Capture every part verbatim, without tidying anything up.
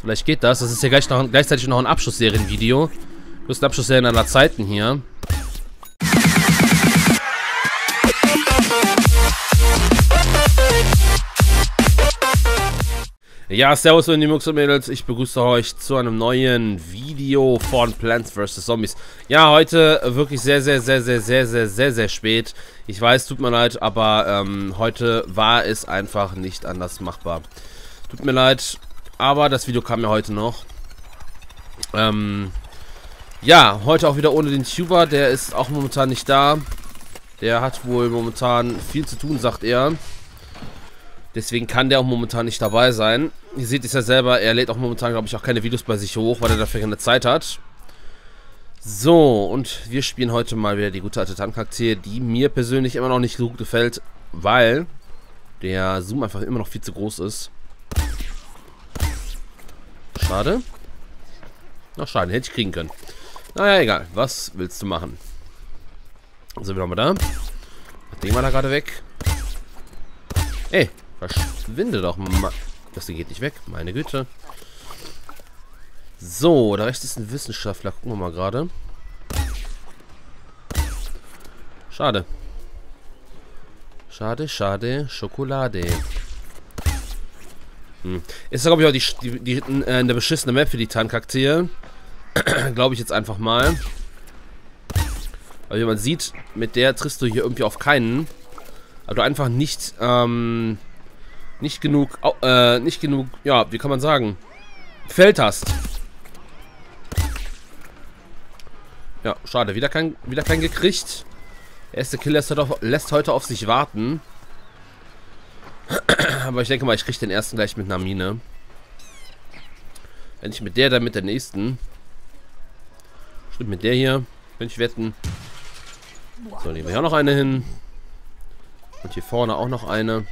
Vielleicht geht das. Das ist ja gleich noch, gleichzeitig noch ein Abschlussserienvideo. Du hast ein Abschlussserien aller Zeiten hier. Ja, servus und die Mux und Mädels, ich begrüße euch zu einem neuen Video von Plants versus. Zombies. Ja, heute wirklich sehr, sehr, sehr, sehr, sehr, sehr, sehr, sehr spät. Ich weiß, tut mir leid, aber ähm, heute war es einfach nicht anders machbar. Tut mir leid, aber das Video kam ja heute noch. Ähm, ja, heute auch wieder ohne den Tuber, der ist auch momentan nicht da. Der hat wohl momentan viel zu tun, sagt er. Deswegen kann der auch momentan nicht dabei sein. Ihr seht es ja selber, er lädt auch momentan, glaube ich, auch keine Videos bei sich hoch, weil er dafür keine Zeit hat. So, und wir spielen heute mal wieder die gute alte Tarncharaktere, die mir persönlich immer noch nicht so gut gefällt, weil der Zoom einfach immer noch viel zu groß ist. Schade. Ach, schade, hätte ich kriegen können. Naja, egal. Was willst du machen? So, wieder mal da. Den mal da gerade weg. Ey. Verschwinde doch mal. Das geht nicht weg. Meine Güte. So, da rechts ist ein Wissenschaftler. Gucken wir mal gerade. Schade. Schade, schade. Schokolade. Hm. Ist, glaube ich, auch die, die, die, äh, eine beschissene Map für die Tarncharaktere. Glaube ich jetzt einfach mal. Aber wie man sieht, mit der triffst du hier irgendwie auf keinen. Aber du einfach nicht, ähm... nicht genug, äh, nicht genug, ja, wie kann man sagen, Feld hast. Ja, schade, wieder kein, wieder kein gekriegt. Der erste Kill lässt heute, auf, lässt heute auf sich warten. Aber ich denke mal, ich kriege den ersten gleich mit einer Mine. Wenn ich mit der, dann mit der nächsten. Stimmt, mit der hier, wenn ich wetten. So, nehmen wir hier noch eine hin. Und hier vorne auch noch eine.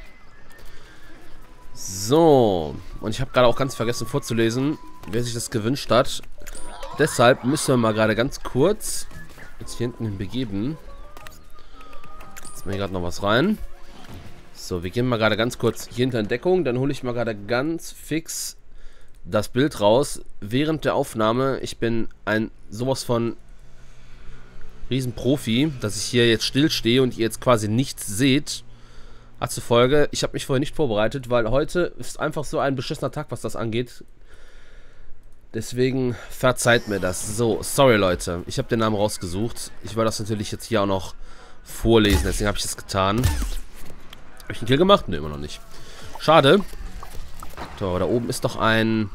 So, und ich habe gerade auch ganz vergessen vorzulesen, wer sich das gewünscht hat. Deshalb müssen wir mal gerade ganz kurz jetzt hier hinten hin begeben. Jetzt mal hier gerade noch was rein. So, wir gehen mal gerade ganz kurz hier hinter in Deckung. Dann hole ich mal gerade ganz fix das Bild raus. Während der Aufnahme, ich bin ein sowas von Riesenprofi, dass ich hier jetzt still stehe und ihr jetzt quasi nichts seht. Hat zur Folge, ich habe mich vorher nicht vorbereitet, weil heute ist einfach so ein beschissener Tag, was das angeht. Deswegen verzeiht mir das. So, sorry Leute, ich habe den Namen rausgesucht. Ich wollte das natürlich jetzt hier auch noch vorlesen, deswegen habe ich das getan. Habe ich einen Kill gemacht? Ne, immer noch nicht. Schade. So, da oben ist doch ein...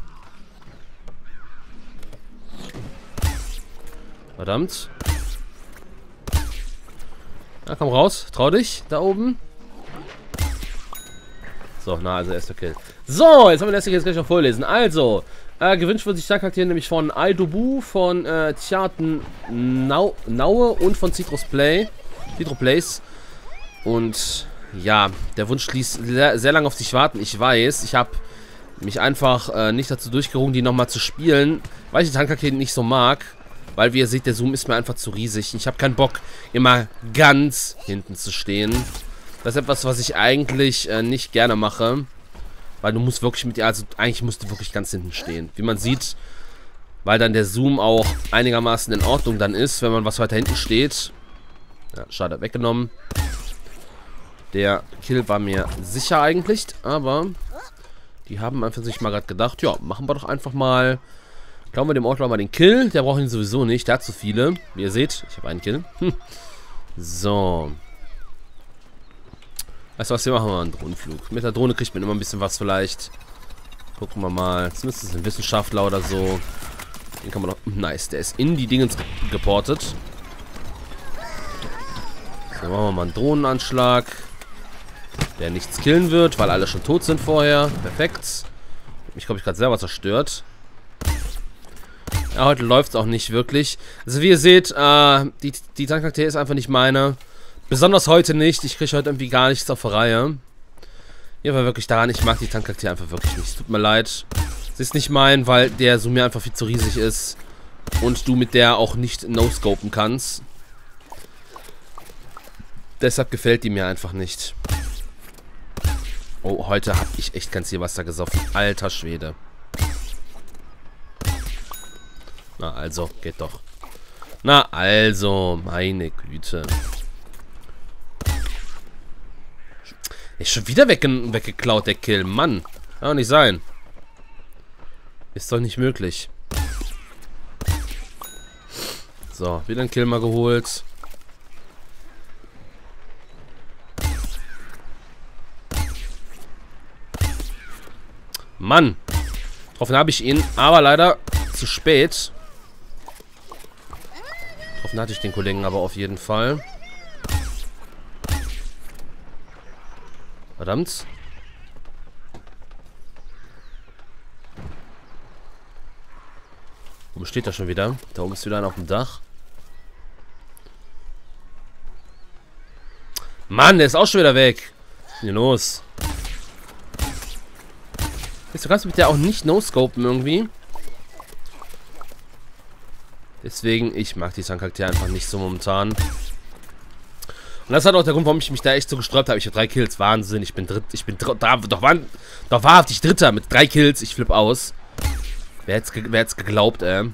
Verdammt. Na, komm raus, trau dich, da oben. So, na, also erster Kill. So, jetzt haben wir den ersten Kill, jetzt gleich noch vorlesen. Also, äh, gewünscht wird sich der Charakter nämlich von Aidobu, von äh, Tjaten Nau Naue und von Citrus Play. Citro Plays. Und ja, der Wunsch ließ sehr, sehr lange auf sich warten. Ich weiß, ich habe mich einfach äh, nicht dazu durchgerungen, die nochmal zu spielen, weil ich die Tarncharaktere nicht so mag. Weil, wie ihr seht, der Zoom ist mir einfach zu riesig. Ich habe keinen Bock, immer ganz hinten zu stehen. Das ist etwas, was ich eigentlich äh, nicht gerne mache. Weil du musst wirklich mit dir, also eigentlich musst du wirklich ganz hinten stehen. Wie man sieht, weil dann der Zoom auch einigermaßen in Ordnung dann ist, wenn man was weiter hinten steht. Ja, schade, weggenommen. Der Kill war mir sicher eigentlich, aber die haben einfach sich mal gerade gedacht, ja, machen wir doch einfach mal, klauen wir dem Outlaw mal den Kill. Der braucht ihn sowieso nicht, der hat zu viele. Wie ihr seht, ich habe einen Kill. Hm. So. Weißt du was, wir machen mal einen Drohnenflug. Mit der Drohne kriegt man immer ein bisschen was vielleicht. Gucken wir mal. Zumindest ist es ein Wissenschaftler oder so. Den kann man noch... Nice, der ist in die Dingens geportet. So, machen wir mal einen Drohnenanschlag. Der nichts killen wird, weil alle schon tot sind vorher. Perfekt. Mich, glaube ich, gerade selber zerstört. Ja, heute läuft es auch nicht wirklich. Also wie ihr seht, äh, die, die Tarncharaktere ist einfach nicht meine. Besonders heute nicht. Ich kriege heute irgendwie gar nichts auf der Reihe. Ja, aber wirklich daran, ich mag die Tarncharaktere einfach wirklich nicht. Tut mir leid. Sie ist nicht mein, weil der Zoom mir einfach viel zu riesig ist. Und du mit der auch nicht no-scopen kannst. Deshalb gefällt die mir einfach nicht. Oh, heute habe ich echt kein Zielwasser gesoffen. Alter Schwede. Na also, geht doch. Na also, meine Güte. Ist schon wieder wegge weggeklaut, der Kill. Mann, kann doch nicht sein. Ist doch nicht möglich. So, wieder ein Kill mal geholt. Mann. Getroffen habe ich ihn, aber leider zu spät. Getroffen hatte ich den Kollegen aber auf jeden Fall. Verdammt. Wo steht er schon wieder? Da oben ist wieder einer auf dem Dach. Mann, der ist auch schon wieder weg. Was ist denn hier los? Du kannst mit der auch nicht no-scopen irgendwie. Deswegen, ich mag die Charaktere einfach nicht so momentan. Und das hat auch der Grund, warum ich mich da echt so gesträubt habe. Ich habe drei Kills, Wahnsinn. Ich bin dritt, ich bin dr da, doch, war, doch wahrhaftig Dritter mit drei Kills. Ich flippe aus. Wer hätte es wer geglaubt, ey?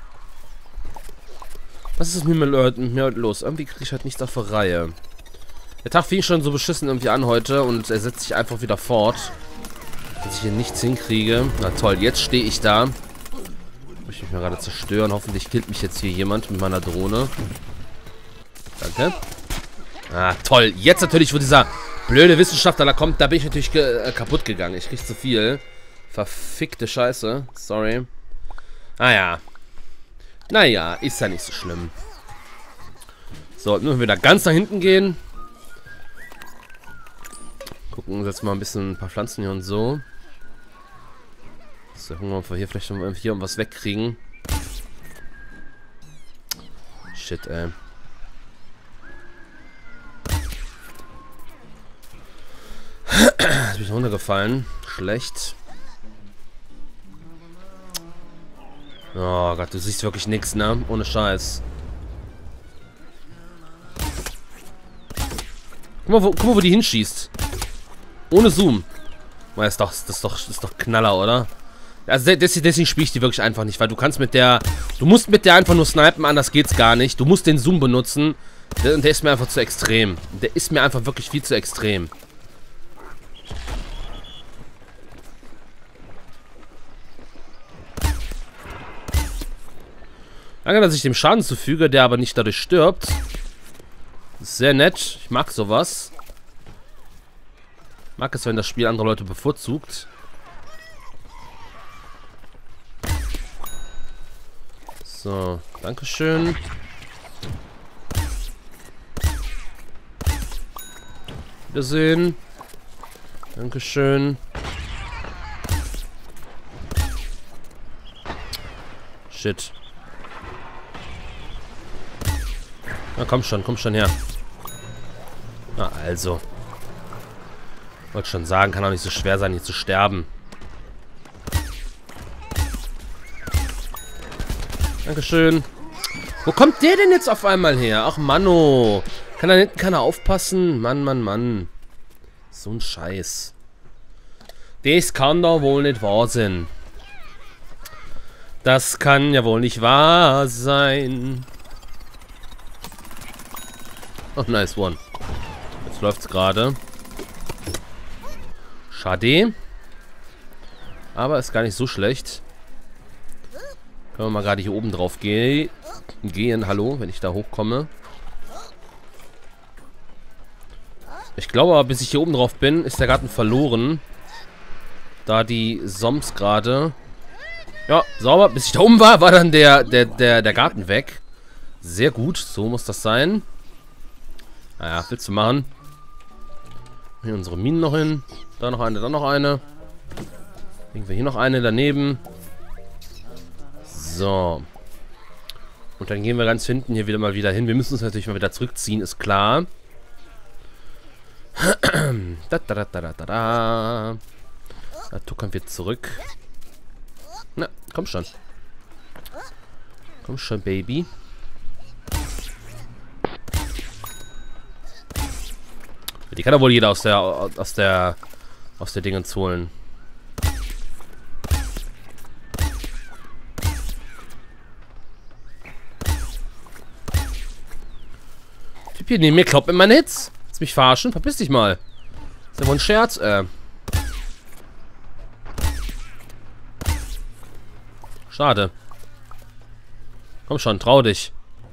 Was ist mit mir, mit mir los? Irgendwie kriege ich halt nichts auf der Reihe. Der Tag fing schon so beschissen irgendwie an heute und er setzt sich einfach wieder fort. Dass ich hier nichts hinkriege. Na toll, jetzt stehe ich da. Muss ich mich mal gerade zerstören. Hoffentlich killt mich jetzt hier jemand mit meiner Drohne. Danke. Ah, toll. Jetzt natürlich, wo dieser blöde Wissenschaftler da kommt, da bin ich natürlich ge äh, kaputt gegangen. Ich krieg zu viel. Verfickte Scheiße. Sorry. Ah ja. Naja, ist ja nicht so schlimm. So, nur wieder ganz nach hinten gehen. Gucken, setzen wir mal ein bisschen ein paar Pflanzen hier und so. So, gucken wir, ob wir hier vielleicht noch hier was wegkriegen. Shit, ey. Ist mich runtergefallen. Schlecht. Oh Gott, du siehst wirklich nichts, ne? Ohne Scheiß. Guck mal, wo, guck mal, wo die hinschießt. Ohne Zoom. Das ist doch, das ist doch, das ist doch Knaller, oder? Also deswegen spiele ich die wirklich einfach nicht, weil du kannst mit der... Du musst mit der einfach nur snipen, anders geht's gar nicht. Du musst den Zoom benutzen. Der, der ist mir einfach zu extrem. Der ist mir einfach wirklich viel zu extrem. Danke, dass ich dem Schaden zufüge, der aber nicht dadurch stirbt. Das ist sehr nett. Ich mag sowas. Ich mag es, wenn das Spiel andere Leute bevorzugt. So, dankeschön. Wiedersehen. Dankeschön. Shit. Na komm schon, komm schon her. Na also. Wollte schon sagen, kann auch nicht so schwer sein, hier zu sterben. Dankeschön. Wo kommt der denn jetzt auf einmal her? Ach Manno. Kann da hinten keiner aufpassen? Mann, Mann, Mann. So ein Scheiß. Das kann doch wohl nicht wahr sein. Das kann ja wohl nicht wahr sein. Oh, nice one. Jetzt läuft's gerade. Schade. Aber ist gar nicht so schlecht. Können wir mal gerade hier oben drauf gehen. Gehen, hallo, wenn ich da hochkomme. Ich glaube aber, bis ich hier oben drauf bin, ist der Garten verloren. Da die Zombs gerade... Ja, sauber. Bis ich da oben war, war dann der, der, der, der Garten weg. Sehr gut, so muss das sein. Naja, willst du machen? Hier unsere Minen noch hin. Da noch eine, da noch eine. Legen wir hier noch eine daneben. So. Und dann gehen wir ganz hinten hier wieder mal wieder hin. Wir müssen uns natürlich mal wieder zurückziehen, ist klar. Da, da, da, da, da, da. Da tuckern wir zurück. Na, komm schon. Komm schon, Baby. Die kann ja wohl jeder aus der aus der aus der Dingens holen. Typ hier neben mir kloppt mit meinen Hits. Willst du mich verarschen? Verpiss dich mal. Ist ja wohl ein Scherz, äh. Schade. Komm schon, trau dich.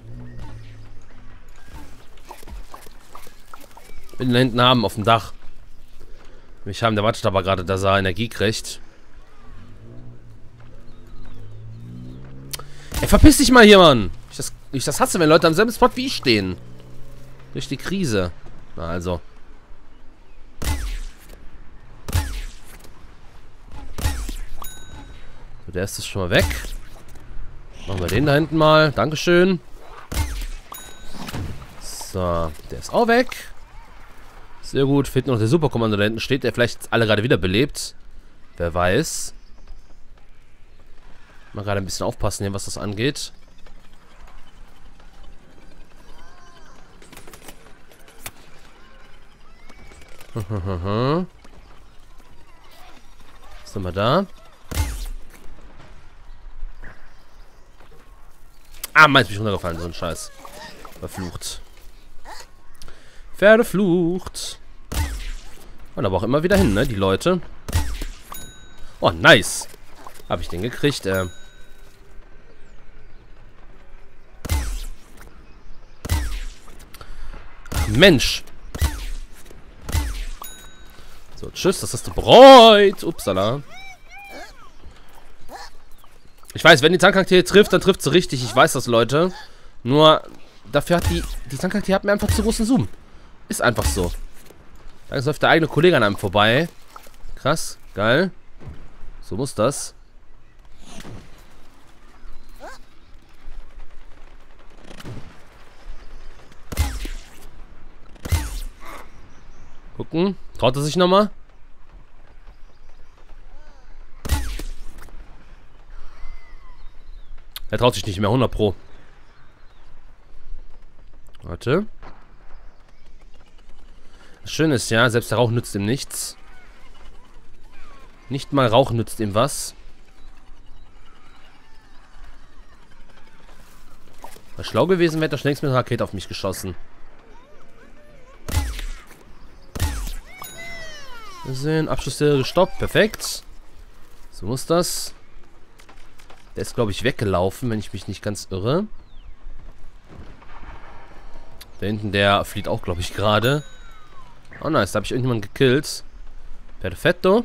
Will ihn da hinten haben, auf dem Dach. Mich haben, der wartet aber gerade, dass er Energie kriegt. Ey, verpiss dich mal hier, Mann. Ich das, ich das hasse, wenn Leute am selben Spot wie ich stehen. Durch die Krise. Na also. So, der ist das schon mal weg. Machen wir den da hinten mal. Dankeschön. So, der ist auch weg. Sehr gut. Fehlt noch der Superkommando da hinten. Steht der vielleicht alle gerade wieder belebt? Wer weiß. Mal gerade ein bisschen aufpassen hier, was das angeht. Was sind wir da? Ah, meins bin ich runtergefallen, so ein Scheiß. Verflucht. Verflucht. Und aber auch immer wieder hin, ne, die Leute. Oh, nice. Habe ich den gekriegt, äh. Ach, Mensch. So, tschüss, das hast du bereut. Upsala. Ich weiß, wenn die Tankcharaktere trifft, dann trifft sie richtig. Ich weiß das, Leute. Nur, dafür hat die... Die Tankcharaktere hat mir einfach zu großen Zoom. Ist einfach so. Da läuft der eigene Kollege an einem vorbei. Krass, geil. So muss das. Gucken. Traut er sich nochmal? Er traut sich nicht mehr, hundert Pro. Warte. Das Schöne ist ja, selbst der Rauch nützt ihm nichts. Nicht mal Rauch nützt ihm was. Weil schlau gewesen wäre, hätte er schon längst mit einer Rakete auf mich geschossen. Wir sehen, Abschussserie gestoppt. Perfekt. So muss das. Der ist, glaube ich, weggelaufen, wenn ich mich nicht ganz irre. Da hinten, der flieht auch, glaube ich, gerade. Oh, nice. Da habe ich irgendjemanden gekillt. Perfetto.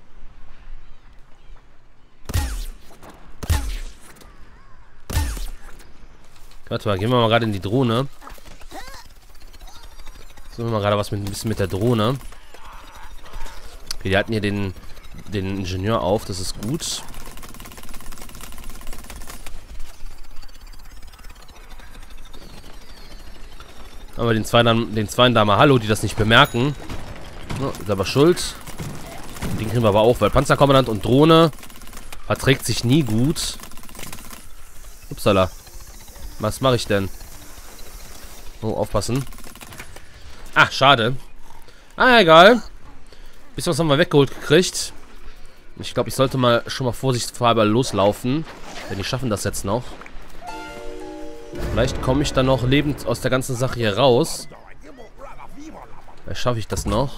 Warte mal, gehen wir mal gerade in die Drohne. Suchen wir mal gerade was mit ein bisschen mit der Drohne. Okay, die hatten hier den, den Ingenieur auf, das ist gut. Aber den zwei dann, den zwei da mal Hallo, die das nicht bemerken. Ja, ist aber schuld. Den kriegen wir aber auch, weil Panzerkommandant und Drohne verträgt sich nie gut. Upsala. Was mache ich denn? Oh, aufpassen. Ah, schade. Ah, egal. Bisschen was haben wir weggeholt gekriegt. Ich glaube, ich sollte mal schon mal vorsichtshalber loslaufen. Denn die schaffen das jetzt noch. Vielleicht komme ich dann noch lebend aus der ganzen Sache hier raus. Vielleicht schaffe ich das noch.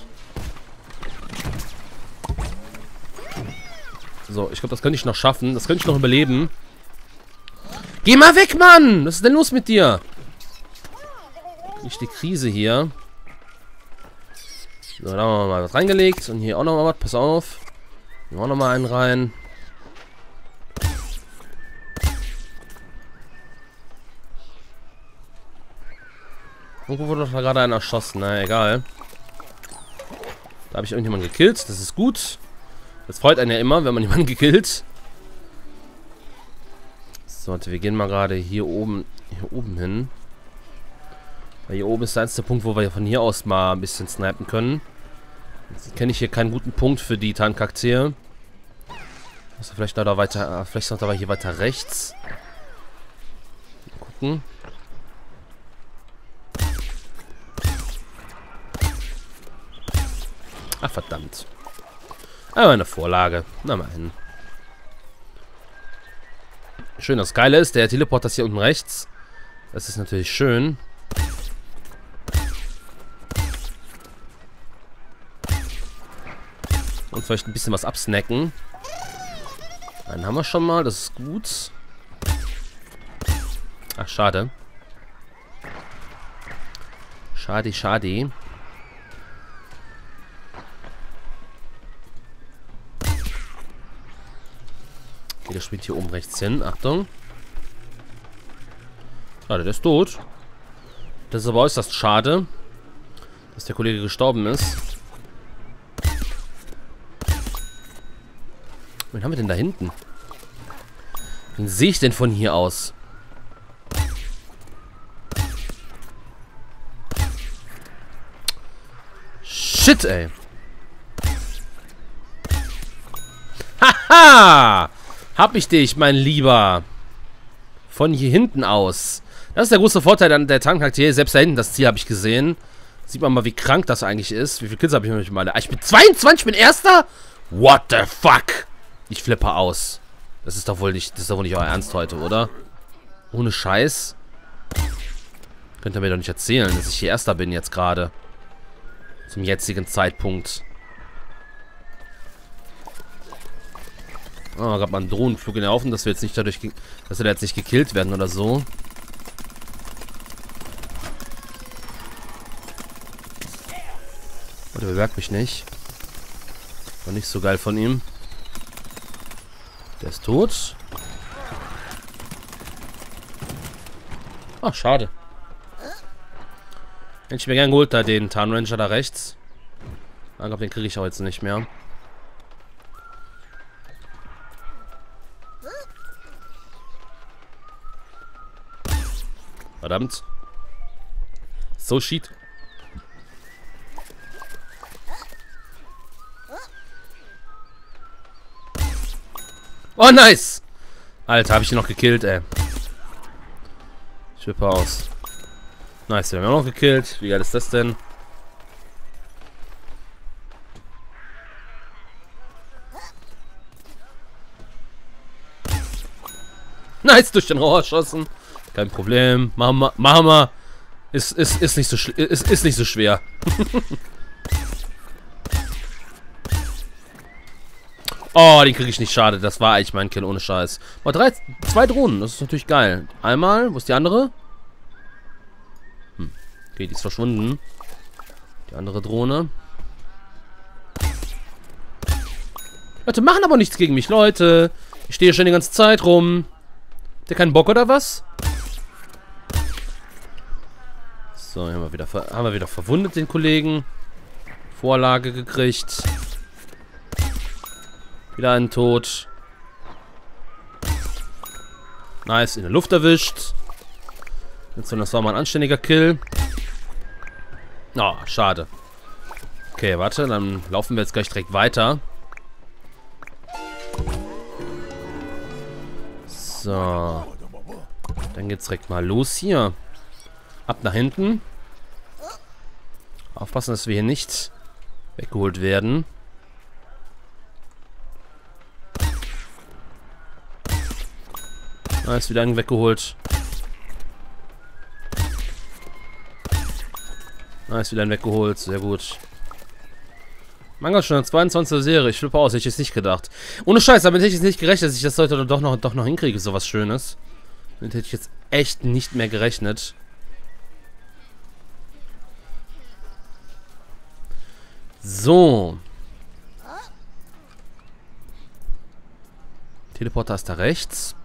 So, ich glaube, das könnte ich noch schaffen. Das könnte ich noch überleben. Geh mal weg, Mann! Was ist denn los mit dir? Nicht die Krise hier. So, da haben wir mal was reingelegt. Und hier auch noch mal was. Pass auf. Hier auch noch mal einen rein. Irgendwo wurde doch da gerade einer erschossen. Na, egal. Da habe ich irgendjemanden gekillt. Das ist gut. Das freut einen ja immer, wenn man jemanden gekillt. So, warte, wir gehen mal gerade hier oben hier oben hin. Weil hier oben ist der einzige Punkt, wo wir von hier aus mal ein bisschen snipen können. Jetzt kenne ich hier keinen guten Punkt für die Tankcharaktere. Also vielleicht noch da weiter, vielleicht noch da hier weiter rechts. Mal gucken. Ach, verdammt. Aber eine Vorlage. Na mal hin. Schön, das Geile ist, der Teleporter ist hier unten rechts. Das ist natürlich schön. uns vielleicht ein bisschen was absnacken. Einen haben wir schon mal, das ist gut. Ach, schade. Schade, schade. Okay, der springt hier oben rechts hin. Achtung. Schade, der ist tot. Das ist aber äußerst schade, dass der Kollege gestorben ist. Wen haben wir denn da hinten? Wen sehe ich denn von hier aus? Shit, ey. Haha! Hab ich dich, mein Lieber. Von hier hinten aus. Das ist der große Vorteil an der Tarncharaktere. Selbst da hinten, das Ziel habe ich gesehen. Sieht man mal, wie krank das eigentlich ist. Wie viele Kills habe ich noch mal? Ich bin zweiundzwanzig, ich bin Erster? What the fuck? Ich flippe aus. Das ist doch wohl nicht, das ist doch wohl nicht euer Ernst heute, oder? Ohne Scheiß. Könnt ihr mir doch nicht erzählen, dass ich hier Erster bin jetzt gerade. Zum jetzigen Zeitpunkt. Oh, gab mal einen Drohnenflug in der Hoffnung, dass wir jetzt nicht dadurch, dass wir da jetzt nicht gekillt werden oder so. Oh, der bemerkt mich nicht. War nicht so geil von ihm. Der ist tot. Ach, schade. Hätte ich mir gern geholt, da den Tarnranger da rechts. Ich glaube, den kriege ich auch jetzt nicht mehr. Verdammt. So shit. Oh, nice! Alter, habe ich ihn noch gekillt, ey. Ich flippe aus. Nice, wir haben ihn auch noch gekillt. Wie geil ist das denn? Nice, durch den Rohr erschossen. Kein Problem. Machen wir. Machen wir. Ist, ist, ist, nicht so ist, ist nicht so schwer. Oh, den kriege ich nicht. Schade. Das war eigentlich mein Kill ohne Scheiß. Oh, drei, zwei Drohnen. Das ist natürlich geil. Einmal. Wo ist die andere? Hm. Okay, die ist verschwunden. Die andere Drohne. Leute, machen aber nichts gegen mich, Leute. Ich stehe schon die ganze Zeit rum. Habt ihr keinen Bock oder was? So, haben wir wieder, haben wir wieder verwundet den Kollegen. Vorlage gekriegt. Wieder einen Tod. Nice, in der Luft erwischt. Jetzt, das war mal ein anständiger Kill. Oh, schade. Okay, warte, dann laufen wir jetzt gleich direkt weiter. So. Dann geht's direkt mal los hier. Ab nach hinten. Aufpassen, dass wir hier nicht weggeholt werden. Da ist wieder einen weggeholt. Da ist wieder einen weggeholt. Sehr gut. Manga schon eine zweiundzwanzigste Serie. Ich flippe aus. Hätte ich jetzt nicht gedacht. Ohne Scheiß, damit hätte ich jetzt nicht gerechnet, dass ich das heute doch noch, doch noch hinkriege. Sowas Schönes. Damit hätte ich jetzt echt nicht mehr gerechnet. So. Teleporter ist da rechts.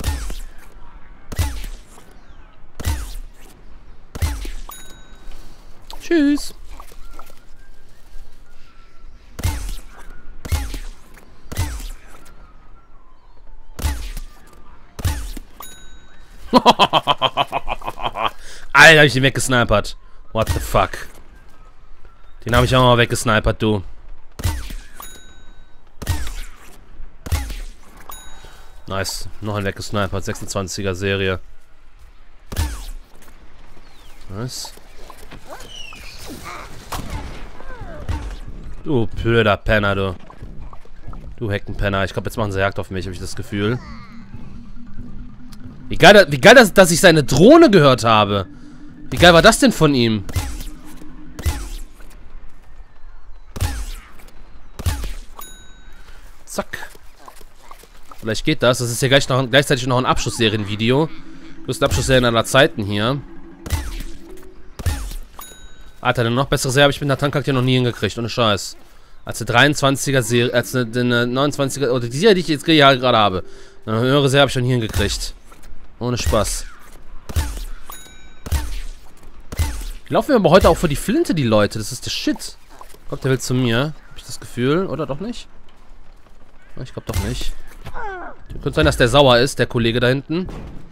Tschüss. Alter, hab ich den weggesnipert. What the fuck? Den habe ich auch mal weggesnipert, du. Nice. Noch ein weggesnipert. sechsundzwanziger Serie. Nice. Du blöder Penner, du. Du Heckenpenner. Ich glaube, jetzt machen sie Jagd auf mich, habe ich das Gefühl. Wie geil, wie geil dass, dass ich seine Drohne gehört habe. Wie geil war das denn von ihm? Zack. Vielleicht geht das. Das ist ja gleich noch, gleichzeitig noch ein Abschussserienvideo. Größte Abschussserien aller Zeiten hier. Alter, eine noch bessere Serie habe ich mit einer Tankcharakter noch nie hingekriegt. Ohne Scheiß. Als eine dreiundzwanziger Serie, als eine, eine neunundzwanziger, oder die Serie, die ich jetzt gerade habe. Eine höhere Serie habe ich schon nie hingekriegt. Ohne Spaß. Die laufen mir aber heute auch vor die Flinte, die Leute. Das ist der Shit. Kommt der will zu mir. Habe ich das Gefühl. Oder doch nicht? Ich glaube doch nicht. Könnte sein, dass der sauer ist, der Kollege da hinten.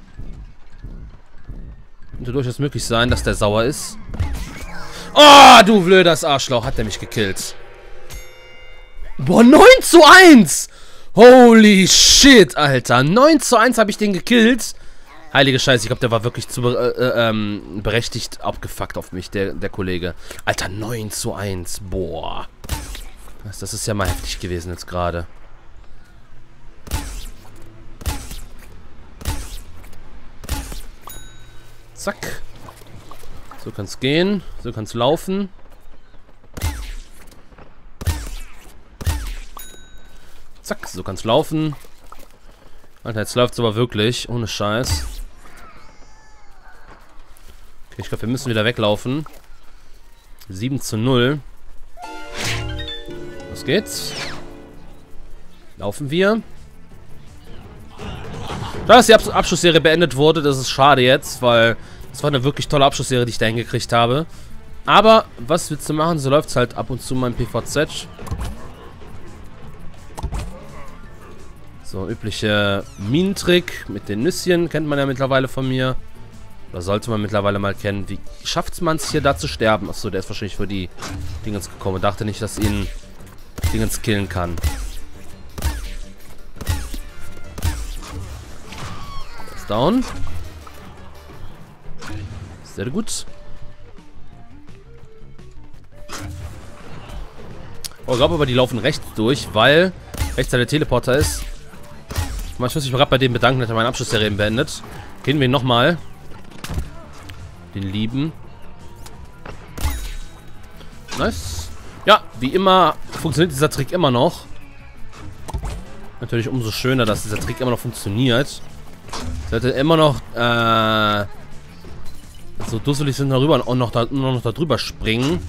Könnte durchaus möglich sein, dass der sauer ist. Oh, du blödes Arschloch. Hat der mich gekillt. Boah, neun zu eins! Holy shit, Alter. neun zu eins habe ich den gekillt. Heilige Scheiße, ich glaube, der war wirklich zu äh, äh, ähm, berechtigt abgefuckt auf mich, der, der Kollege. Alter, neun zu eins. Boah. Das, das ist ja mal heftig gewesen jetzt gerade. Zack. So kann es gehen. So kann es laufen. Zack, so kann es laufen. Alter, jetzt läuft es aber wirklich. Ohne Scheiß. Okay, ich glaube, wir müssen wieder weglaufen. sieben zu null. Los geht's. Laufen wir. Da dass die Abs Abschlussserie beendet wurde, das ist schade jetzt, weil das war eine wirklich tolle Abschlussserie, die ich da hingekriegt habe. Aber was willst du machen? So läuft es halt ab und zu mal im P V Z. So, übliche Minentrick mit den Nüsschen kennt man ja mittlerweile von mir. Oder sollte man mittlerweile mal kennen. Wie schafft man es hier da zu sterben? Achso, der ist wahrscheinlich für die Dingens gekommen. Ich dachte nicht, dass ihn Dingens killen kann. Der ist down. Sehr gut. Oh, ich glaube aber, die laufen rechts durch, weil rechts der Teleporter ist. Ich muss mich gerade bei dem bedanken, dass er meine Abschlussserie beendet. Kennen wir ihn nochmal. Den lieben. Nice. Ja, wie immer funktioniert dieser Trick immer noch. Natürlich umso schöner, dass dieser Trick immer noch funktioniert. Sollte immer noch äh, so dusselig sind darüber und noch da, nur noch da drüber springen.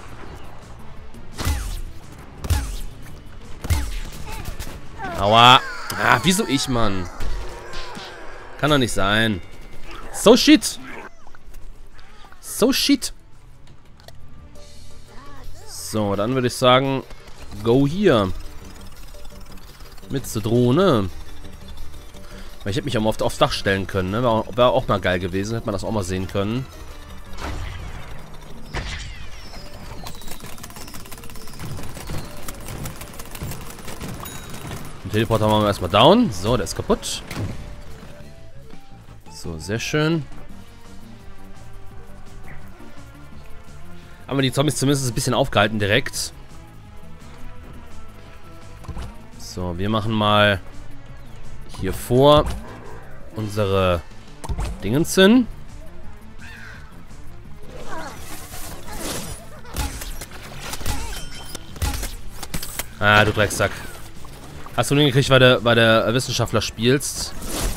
Aua. Ah, wieso ich, Mann? Kann doch nicht sein. So shit. So shit. So, dann würde ich sagen, go hier. Mit zur Drohne. Ich hätte mich auch mal auf, aufs Dach stellen können, ne? Wäre wär auch mal geil gewesen. Hätte man das auch mal sehen können. Den Teleporter machen wir erstmal down. So, der ist kaputt. So, sehr schön. Haben wir die Zombies zumindest ein bisschen aufgehalten direkt. So, wir machen mal hier vor unsere Dingens hin. Ah, du Drecksack. Hast du nur hingekriegt, weil der, weil der Wissenschaftler spielst.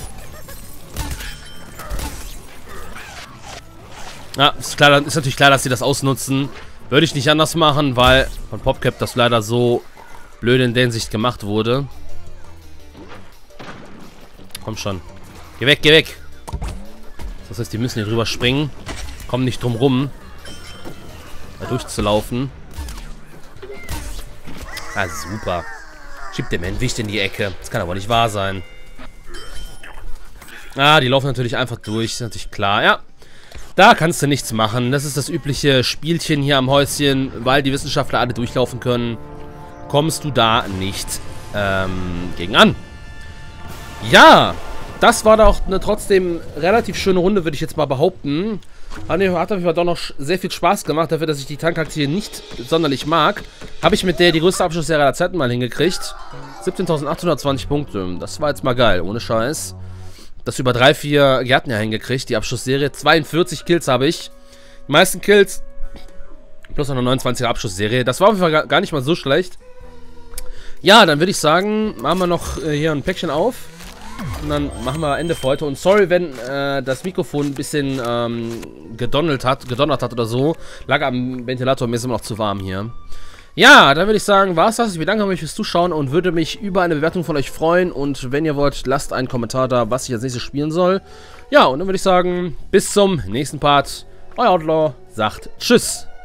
Ja, ist, klar, ist natürlich klar, dass sie das ausnutzen. Würde ich nicht anders machen, weil von PopCap das leider so blöd in der Hinsicht gemacht wurde. Komm schon. Geh weg, geh weg. Das heißt, die müssen hier drüber springen. Kommen nicht drum rum, da durchzulaufen. Ah, super. Schiebt dem Wicht in die Ecke. Das kann aber nicht wahr sein. Ah, die laufen natürlich einfach durch. Ist natürlich klar. Ja. Da kannst du nichts machen. Das ist das übliche Spielchen hier am Häuschen. Weil die Wissenschaftler alle durchlaufen können, kommst du da nicht ähm, gegen an. Ja, das war doch eine trotzdem relativ schöne Runde, würde ich jetzt mal behaupten. Hat auf jeden Fall doch noch sehr viel Spaß gemacht. Dafür, dass ich die Tankaktie nicht sonderlich mag, habe ich mit der die größte Abschlussserie aller Zeiten mal hingekriegt. siebzehntausendachthundertzwanzig Punkte. Das war jetzt mal geil, ohne Scheiß. Das über drei, vier Gärten ja hingekriegt, die Abschlussserie. zweiundvierzig Kills habe ich. Die meisten Kills plus noch eine neunundzwanziger Abschlussserie. Das war auf jeden Fall gar nicht mal so schlecht. Ja, dann würde ich sagen, machen wir noch äh, hier ein Päckchen auf. Und dann machen wir Ende für heute. Und sorry, wenn äh, das Mikrofon ein bisschen ähm, gedonnert hat, gedonnert hat oder so. Lag am Ventilator, mir ist immer noch zu warm hier. Ja, dann würde ich sagen, war's das. Ich bedanke mich fürs Zuschauen und würde mich über eine Bewertung von euch freuen. Und wenn ihr wollt, lasst einen Kommentar da, was ich als nächstes spielen soll. Ja, und dann würde ich sagen, bis zum nächsten Part. Euer Outlaw sagt Tschüss.